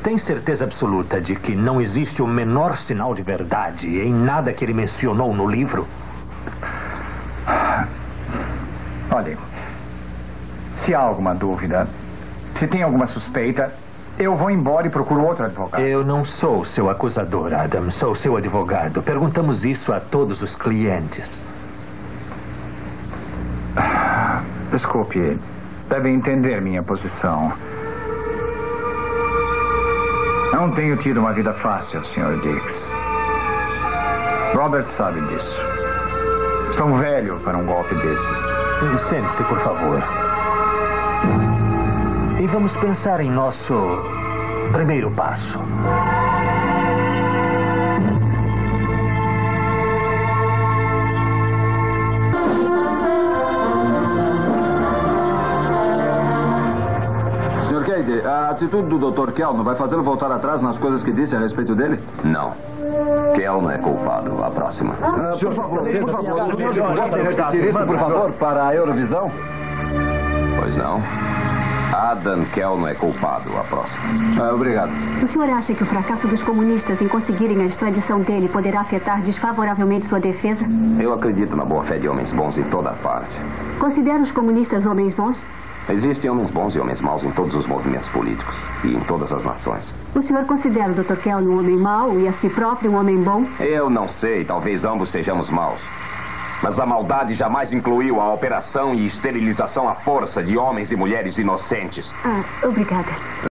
tem certeza absoluta de que não existe o menor sinal de verdade em nada que ele mencionou no livro? Olha, se há alguma dúvida, se tem alguma suspeita, eu vou embora e procuro outro advogado. Eu não sou seu acusador, Adam. Sou seu advogado. Perguntamos isso a todos os clientes. Desculpe, deve entender minha posição. Não tenho tido uma vida fácil, Sr. Dix. Robert sabe disso. Estou um velho para um golpe desses. Sente-se, por favor. E vamos pensar em nosso primeiro passo. Sr. Cady, a atitude do Dr. Kell não vai fazê-lo voltar atrás nas coisas que disse a respeito dele? Não. Kell não é culpado. A próxima. Por favor, pode repetir isso, por favor, para a Eurovisão? Pois não. Adam Kell não é culpado. A próxima. Obrigado. O senhor acha que o fracasso dos comunistas em conseguirem a extradição dele poderá afetar desfavoravelmente sua defesa? Eu acredito na boa-fé de homens bons em toda parte. Considera os comunistas homens bons? Existem homens bons e homens maus em todos os movimentos políticos e em todas as nações. O senhor considera o Dr. Kell um homem mau e a si próprio um homem bom? Eu não sei, talvez ambos sejamos maus. Mas a maldade jamais incluiu a operação e esterilização à força de homens e mulheres inocentes. Obrigada.